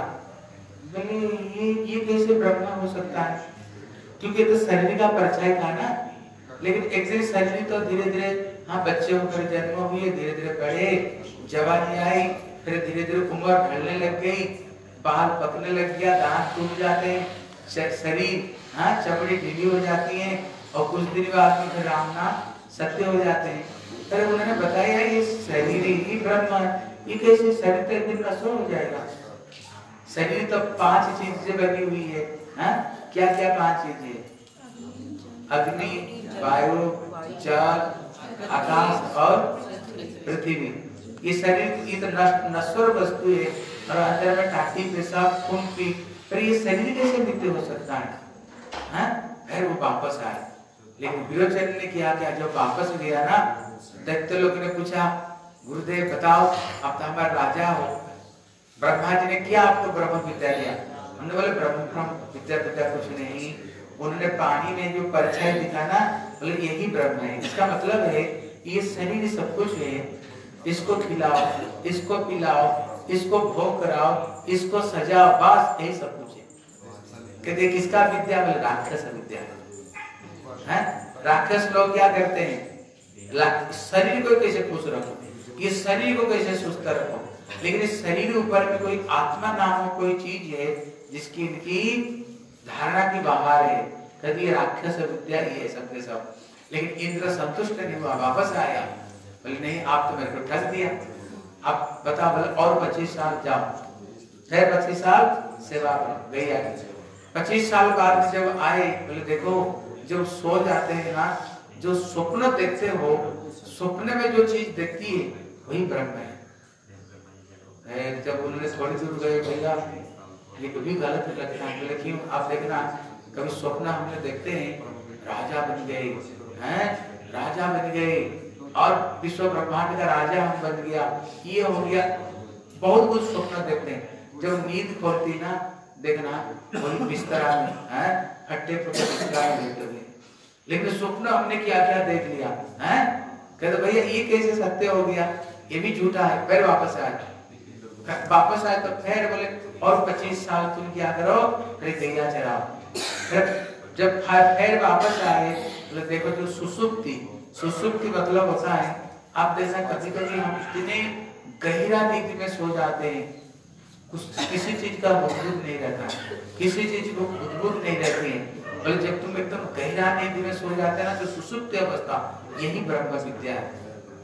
ये कैसे ब्रह्म हो सकता है? क्योंकि तो शरीर का परिचय था ना। लेकिन एक दिन शरीर तो धीरे धीरे, हाँ, बच्चे होकर जन्म हुए, धीरे धीरे बढ़े, जवानी आई, फिर धीरे धीरे उम्र ढलने लग गई, बाल पकने लग गया, दांत टूट जाते हैं, शरीर, हाँ, चमड़ी ढीली हो जाती है, और कुछ दिन बाद में फिर राम नाम सत्य हो जाते हैं। फिर उन्होंने बताया ये शरीर ही ब्रह्म है, ये कैसे शरीर तो एक दिन नष्ट हो जाएगा। शरीर तो 5 चीज से बनी हुई है, हाँ? क्या क्या 5 चीजें? अग्नि, वायु, जल, आकाश और पृथ्वी। ये शरीर ये तो नश्वर वस्तु है, और अंदर में टाटी, पेशाब, खून पी, फिर ये शरीर कैसे नित्य हो सकता है? हाँ? फिर वो वापस आए। लेकिन विरोचन ने क्या किया? जब वापस गया ना, दैत्य लोग ने पूछा, गुरुदेव बताओ, आप तो हमारे राजा हो, ब्रह्मा जी ने क्या आपको ब्रह्म विद्या दिया? हमने बोले ब्रह्म विद्या कुछ नहीं। उन्होंने पानी में जो परिचय दिखा ना, बोले यही ब्रह्म है। इसका मतलब है ये शरीर सब कुछ है, इसको खिलाओ, इसको पिलाओ, इसको भोग कराओ, इसको सजाओ, बस यही सब कुछ है। कहते किसका विद्या? बोले राक्षस विद्या है। राक्षस लोग क्या करते हैं? शरीर को कैसे खुश रखो, ये शरीर को कैसे सुस्त रखो, लेकिन इस शरीर ऊपर में कोई आत्मा नाम कोई चीज है जिसकी इनकी धारणा की बाहर है। कभी राक्षस विद्या ही है सबके सब। लेकिन इंद्र संतुष्ट नहीं हुआ, वापस आया, बोले नहीं आप तो मेरे को ठग दिया, आप बताओ। बोले और 25 साल जाओ, फिर 25 साल सेवा करो। गैया 25 साल बाद जब आए, बोले देखो जब सो जाते हैं ना, जो स्वप्न देखते हो, स्वप्न में जो चीज देखती है वही ब्रह्म है। जब उन्होंने थोड़ी दूर गए, भैया ये कभी गलत लगता है। बोले क्यों? आप देखना कभी स्वप्न हमने देखते हैं राजा बन गए हैं, राजा बन गए, और विश्व ब्रह्मांड का राजा हम बन गया, ये हो गया, बहुत कुछ स्वप्न देखते हैं। जब नींद खोलती ना, देखना वही बिस्तरा में है, फट्टे फुटे बिस्तरा में लेटे हुए। लेकिन स्वप्न हमने क्या क्या देख लिया है। कहते भैया ये कैसे सत्य हो गया? ये भी झूठा है। फिर वापस आए तो फिर बोले और 25 साल तुम क्या करो? फिर गैया चराओ। फिर जब फिर वापस आए, बोले देखो जो सुसुप्ति मतलब होता है, आप देखा कभी कभी हम इतने गहरा नींद में सो जाते हैं, किसी चीज का बुद्ध नहीं रहता, किसी चीज को बुद्ध नहीं रहती है, बोले जब तुम एकदम गहरा नींद में सो जाते हैं ना तो सुसुप्त अवस्था, यही ब्रह्म विद्या है।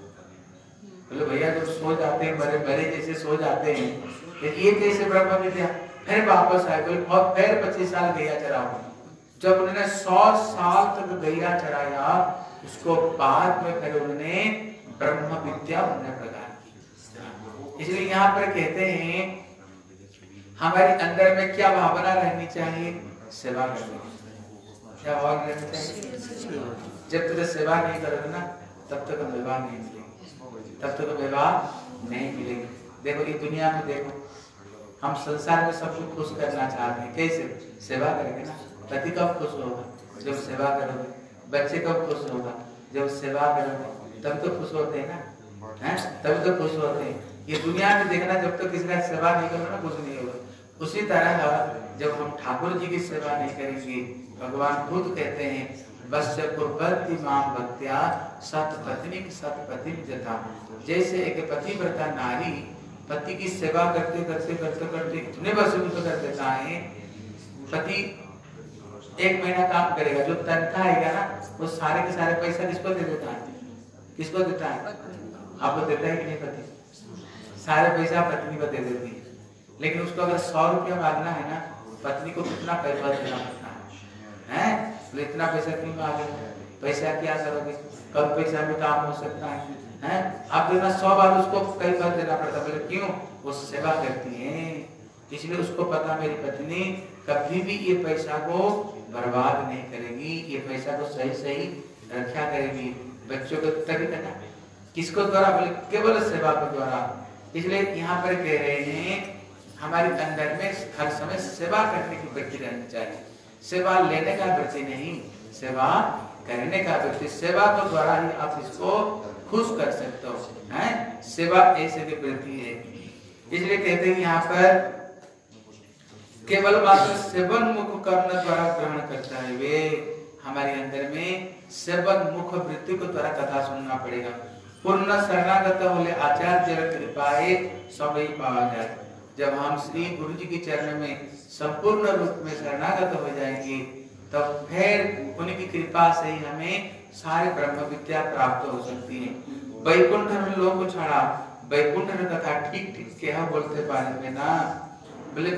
बोले भैया जब सो जाते हैं बड़े बड़े जैसे सो जाते हैं, ये कैसे ब्रह्म विद्या? फिर वापस आए, बोले और फिर 25 साल गैया चराओ। जब उन्होंने 100 साल तक गैया चराया, उसको बाद में फिर उन्होंने ब्रह्म विद्या उन्हें प्रदान की। इसलिए यहाँ पर कहते हैं हमारे अंदर में क्या भावना रहनी चाहिए? सेवा करनी। क्या भावना रहनी चाहिए? जब तक सेवा नहीं करोगे ना तब तक विवाह नहीं मिलेगी, तब तक विवाह नहीं मिलेगी। देखो ये दुनिया में देखो, हम संसार में सबको खुश करना चाहते हैं, कैसे? सेवा करेंगे ना। पति कब खुश होगा? जब सेवा करोगे। बच्चे कब खुश होगा? जब सेवा करोगे, तब तो खुश होते हैं ना, हैं? तब तो खुश होते हैं। ये दुनिया में देखना, जब तक किसी का सेवा नहीं करोगे ना कुछ नहीं होगा। उसी तरह जब हम ठाकुर जी की सेवा नहीं करेंगे, भगवान खुद कहते हैं वश्य कुर्वन्ति माम भक्त्या सतपत्नी सतपति जथा। जैसे एक पतिव्रता नारी पति की सेवा करते करते करते करते इतने वसूल कर देता है, पति 1 महीना काम करेगा, जो तनख्वाह आएगा ना वो सारे के सारे पैसा किसको दे देता है? किसको देता है? आपको देता है कि नहीं? पति सारे पैसा पत्नी को दे देती है। लेकिन उसको अगर 100 रुपया मांगना है ना, पत्नी को कितना पैसा देना पड़ता है, हैं? तो इतना पैसा क्यों मांगोगे? पैसा क्या करोगे? कम पैसा में काम हो सकता है, हैं? आप देना 100 बार उसको कई बार देना पड़ता है। क्यों? वो सेवा करती है, इसलिए उसको पता मेरी पत्नी कभी भी ये पैसा को बर्बाद नहीं करेगी, ये पैसा को सही सही रखा करेगी। बच्चों को तभी करना किसको द्वारा? बोले केवल सेवा के द्वारा। इसलिए यहाँ पर कह रहे हैं हमारे अंदर में हर समय सेवा करने की वृत्ति रहनी चाहिए। सेवा लेने का वृत्ति नहीं, सेवा करने का वृत्ति। सेवा के द्वारा ही आप इसको खुश कर सकते हो, हैं? सेवा ऐसे की वृत्ति है। इसलिए कहते हैं यहाँ पर केवल मात्र सेवन मुख कर्म द्वारा ग्रहण करता है वे। हमारे अंदर में सेवन मुख वृत्ति को द्वारा कथा सुनना पड़ेगा। पूर्ण शरणागत होले आचार्य कृपाए सभी पावा जाए। जब हम श्री गुरु जी के चरण में संपूर्ण रूप में शरणागत हो जाएंगे, तब फिर उनकी कृपा से ही हमें सारे ब्रह्म विद्या प्राप्त हो सकती है। वैकुंठ में लोग छड़ा वैकुंठ कथा ठीक ठीक क्या बोलते पारे में ना। बोले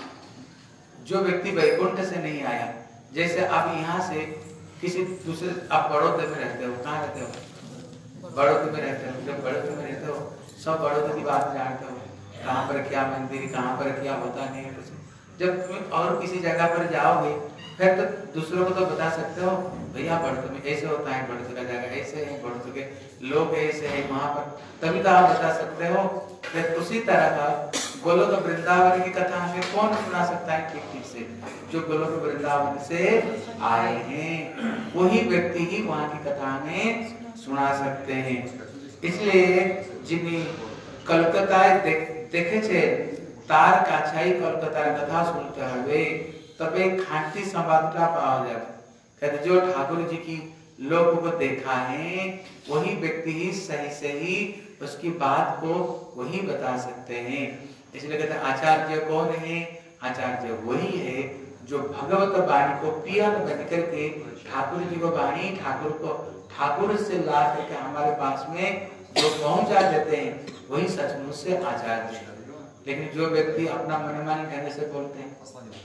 जो व्यक्ति वैकुंठ से नहीं आया, जैसे आप यहाँ से किसी दूसरे, आप बड़ौदा में रहते हो, कहाँ रहते हो? बड़ौदा में रहते हो। जब बड़ौदा में रहते हो सब बड़ौदा की बात जानते हो, कहाँ पर क्या मंदिर, कहाँ पर क्या होता नहीं है कुछ। जब तुम और किसी जगह पर जाओगे फिर तो दूसरों को तो बता सकते हो, भैया बड़ौदा में ऐसे होता है, बड़ौदा का जगह ऐसे है, बड़ौदा के लोग ऐसे हैं वहाँ पर, तभी तो आप बता सकते हो। फिर उसी तरह का गोलोक वृंदावन की कथा हमें कौन सुना सकता है ठीक ठीक से? जो गोलोक वृंदावन से आए हैं वही व्यक्ति ही वहाँ की कथा हमें सुना सकते हैं। इसलिए जिन्हें कलकत्ताए देखे छे तार काछाई कलकत्तार कथा सुनते हुए तबे खांटी संवादता पावा जाए। कहते जो ठाकुर जी की लोगों को देखा है वही व्यक्ति ही सही सही उसकी बात को वही बता सकते हैं। इसलिए कहते आचार्य कौन है? आचार्य वही है जो भगवत वाणी को पियन बन करके ठाकुर जी को वाणी ठाकुर से ला करके हमारे पास में जो पहुंचा देते हैं वही सचमुच से आचार्य है। लेकिन जो व्यक्ति अपना मनमानी ढंग से बोलते हैं,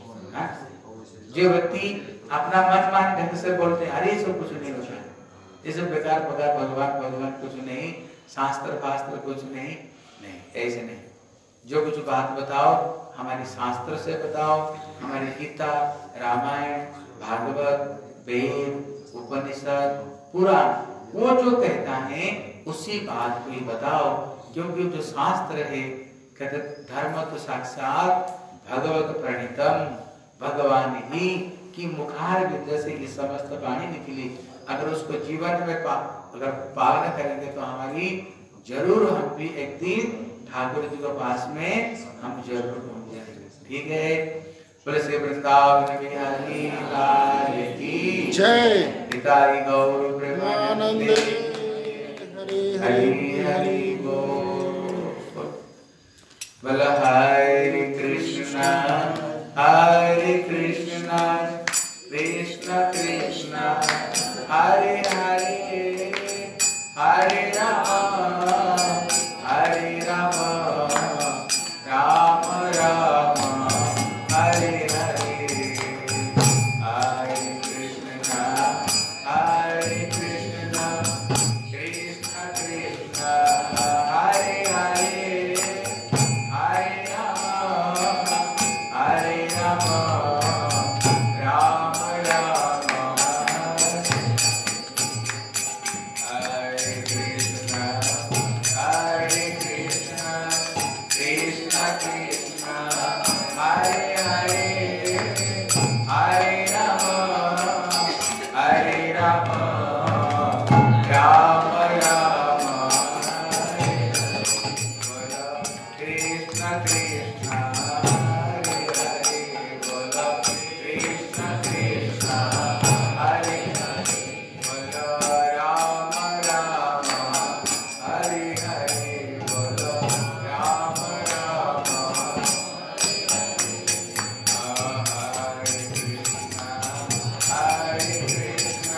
जो व्यक्ति अपना मनमानी ढंग से बोलते हैं, अरे सब कुछ नहीं होता है, ये सब बेकार बकार भगवान कुछ नहीं, शास्त्र कुछ नहीं, ऐसे नहीं। जो कुछ बात बताओ हमारी शास्त्र से बताओ, हमारी गीता, रामायण, भागवत, वेद, उपनिषद, पुराण, वो जो कहता है उसी बात को ही बताओ। क्योंकि जो शास्त्र है कहते धर्म तो साक्षात भगवत प्रणीतम, भगवान ही की मुखार विद्या से ये समस्त वाणी निकली। अगर उसको जीवन में अगर पालन करेंगे तो हमारी जरूर हम भी एक दिन ठाकुर जी के पास में हम जरूर पहुंच जाएंगे। ठीक है, बोले श्री वृंदावन बिहारी लाल की जय। पिताई गौर प्रेमानंद हरि हरि बोल। बोल हरे कृष्णा कृष्ण राम राम राम हरे हरे हरे कृष्ण कृष्ण कृष्ण हरे हरे हरे राम राम राम हरे कृष्ण कृष्ण कृष्ण हरे हरे हरे राम राम राम बोलो कृष्ण कृष्ण हरे हरे बोलो कृष्ण कृष्ण हरे हरे बोलो राम राम हरे हरे बोलो राम राम हरे कृष्ण कृष्ण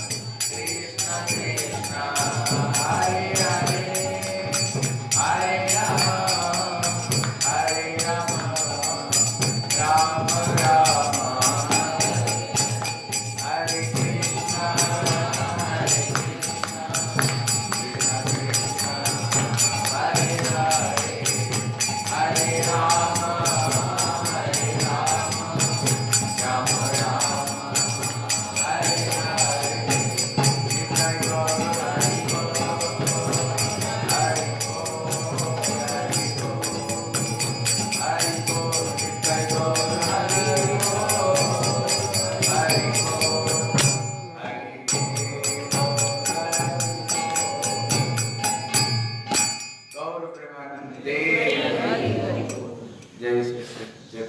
कृष्ण हरे हरे हरे राम राम राम हरे कृष्ण हरे हरे हरे राम राम राम हरे हरे जय गौर हरि बोल हरि बोल हरि बोल जय गौर हरि बोल हरि बोल हरि गौर प्रेमानंदे जय श्री कृष्ण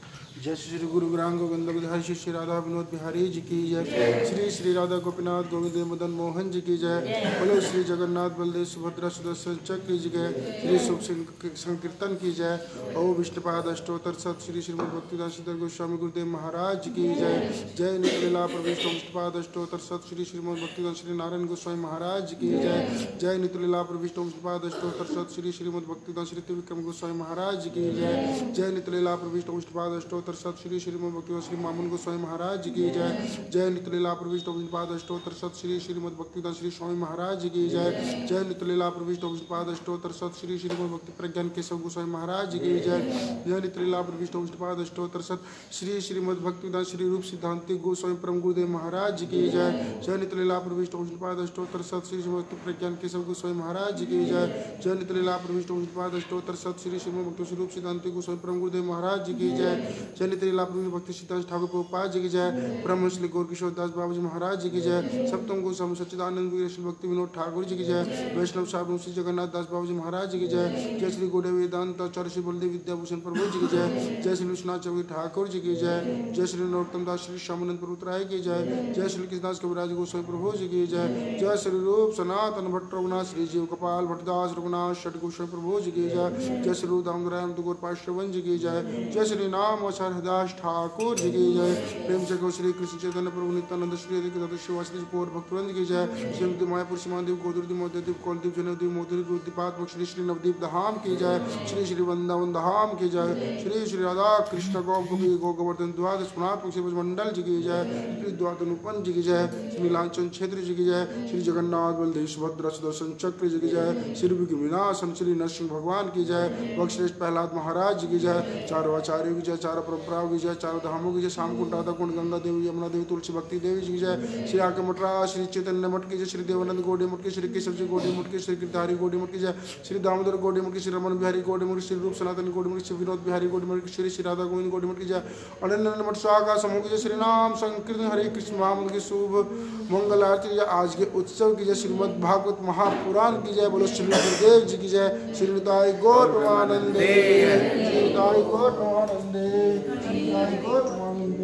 जय श्री गुरु ग्राम गोविंद हरि श्री श्री राधा विनोद बिहारी जी की जय। श्री श्री राधा गोपीनाथ गोविंद मदन मोहन जी की जय। बोलो श्री जगन्नाथ बलदेव सुभद्रा सुदर्शन चक्र जी की श्री शुभ संकीर्तन की जय। ओम विष्णुपाद अष्टोत्तर सत श्री श्रीमद् भक्तिदास श्रीधर गोस्वामी गुरुदेव महाराज की जय। जय नितलीला प्रविष्ट विष्णुपाद अष्टोत्तर सत श्री श्रीमद् भक्तिदास श्री नारायण गोस्वामी महाराज की जय। जय नितलीला प्रविष्ट विष्णुपाद अष्टोत्तर सत श्री श्रीमद् भक्तिदास श्री त्रिविक्रम गोस्वामी महाराज की जय। जय नितलीला प्रविष्ट विष्णुपाद अष्टोत्तर सत श्री श्रीमद् भक्तिदास श्री मामुन गोस्वामी महाराज की जय। जय नितलीला प्रविष्ट विष्णुपाद अष्टोत्तर सत श्री श्रीमद् भक्तिदास श्री स्वामी महाराज की जय। जय नितलीला प्रविष्ट विष्णुपाद अष्टोत्तर सत श्री श्रीमद् भक्ति प्रज्ञान केशव गोस्वामी महाराज की जय। जय नितलीला प्रविष्ट विष्णुपाद अष्टोत्तर सत श्री श्रीमद् भक्तिदास श्री रूप सिद्धांति गोस्वामी परम गुरुदेव महाराज की जय। जय नितलीला प्रविष्ट विष्णुपाद अष्टोत्तर सत श्री श्रीमद् भक्ति प्रज्ञान केशव गोस्वामी महाराज की जय। जय नितलीला प्रविष्ट विष्णुपाद अष्टोत्तर सत श्री श्रीमद् भक्ति श्री रूप सिद्धांति गोस्वामी परम गुरुदेव महाराज की जय। जय नितलीला प्रविष्ट भक्ति सिद्धांत ठाकुर प्रभुपाद जी की जय। ब्रह्म श्री गौर किशोर दास बाबा जी महाराज जी की जय। सप्तम गोस्वामी सच्चिदानंद वीर भक्ति विनोद ठाकुर जी की जय। वैष्णव साधु श्री जगन्नाथ दास बाबा जी महाराज जी की जय। जय श्री गौड़े वेदांत आचार्य श्री बलदेव विद्याभूषण प्रभु जी की जय। जय श्री विश्वनाथ चौधरी ठाकुर जी की जय। जय श्री नरोत्तम दास श्री श्यामानंद पर्वतराय की जय। जय श्री कृष्णदास कविराज गोस्वामी प्रभु जी की जय। जय श्री रूप सनातन भट्ट रघुनाथ श्री जीव कपाल भट्टदास रघुनाथ षट गोस्वामी प्रभु जी की जय। जय श्री रूप दामोदराय गौर पाश्रवन जी की जय। जय श्री नाम आचार्य हरिदास ठाकुर जी की जय। प्रेम से गो श्री कृष्ण चैतन्य प्रभु नित्यानंद श्री अधिक शिवाश्री गौर भक्तवृंद की जय। श्रीमती मायापुर सीमादेव गोदुरदीप मोदीप कौलदीप जनदीप मोदी गुरुदीपात श्री श्री नवदीप धाम की जय। श्री श्री वृंदावन धाम की जय। श्री श्री राधा कृष्ण गोपी गो गोवर्धन द्वादश पुनात्मक शिव मंडल जी की जय। श्री द्वादनुपन जी की जय। श्री लांछन क्षेत्र जी की जय। श्री जगन्नाथ बलदेव सुभद्रा सुदर्शन चक्र जी की जय। श्री विघ्नविनाशन श्री नरसिंह भगवान की जय। वक्षश्रेष्ठ प्रहलाद महाराज जी की जय। चारों आचार्यों की जय। चारों परंपराओं की जय। चारों धामों की जय। श्याम कुंड राधा कुंड गंगा देवी यमुना देवी तुलसी भक्ति देवी जी की जय। श्री आके मटरा श्री चैतन्य मठ की जय। श्री देवानंद गौड़ी मठ की। श्री केशव जी गौड़ी मठ की। श्री गिरधारी गौड़ी मठ की जय। श्री दामोदर गौड़ी मठ की। श्री रमन बिहारी गौड़ी मठ की। श्री रूप सनातन गौड़ी मठ की। श्री विनोद बिहारी गौड़ी मठ की। श्री राधा गोविंद गौड़ी मठ की जय। अनंत मठ स्वागा समूह की जय। श्री नाम संकीर्तन हरे कृष्ण महामंत्र की शुभ मंगल आरती जय। आज के उत्सव की जय। श्रीमद् भागवत महापुराण की जय। बोलो श्री गुरुदेव जी की जय। श्री निताई गौर परमानंदे। श्री निताई गौर परमानंदे। श्री निताई गौर परमानंदे।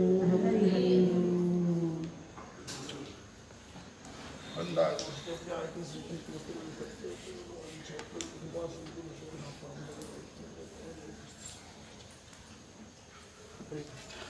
अल्लाह